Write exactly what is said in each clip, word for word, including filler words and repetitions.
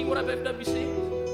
what up, F W C?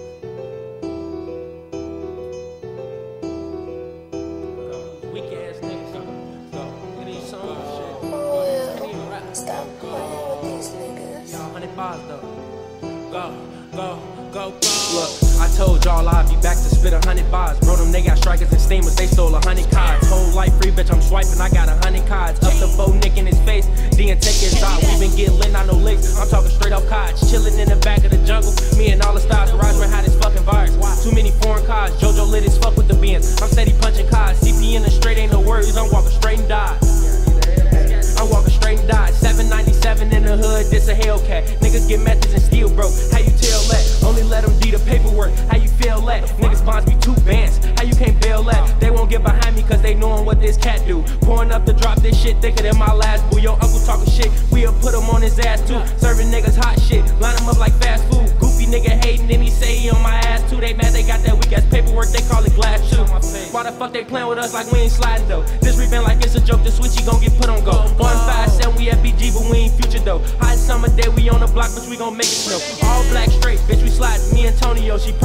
Weak ass niggas. Look at these songs and shit. Oh, Can't even rap. stop playing with these niggas. Y'all hundred bars though. Go, go, go, go. Look, I told y'all I'd be back to spit a hundred bars. Bro, them they got strikers and steamers, they stole a hundred cards. Whole life free, bitch, I'm swiping, I got a hundred cards. Up to Bo Nick in his face, D and take his out. We been getting lit, not no licks. I'm talking straight up cards. Chilling in the back of the jungle. Me and all the stars, garage man had this fucking virus. Too many foreign cars, JoJo lit as fuck with the Benz. I'm steady punching cars, C P in the straight, ain't no worries. I'm walking straight and die. I'm walking straight and die. seven ninety-seven in the hood, this a Hellcat. Niggas get methods and steel broke. How you tell that? Only let them do the paperwork. How you feel that? Niggas bonds me two bands. How you can't bail that? They won't get behind me cause they knowin' what this cat do. Pouring up to drop this shit thicker than my last boo. Yo, uncle talking shit, we'll put him on his ass too. Serving niggas hot shit, line him up like fast food. Goofy nigga hating, then he say he on my ass too. They mad they got that weak ass paperwork, they call it glass shoe. Why the fuck they playin' with us like we ain't sliding though? This revamp like it's a joke, the switchy gon' get put on go. One five seven, we F B G, but we ain't future though. Hot summer day, we on the block, but we gon' make it snow. All black straight, bitch, we slide. Me Antonio, she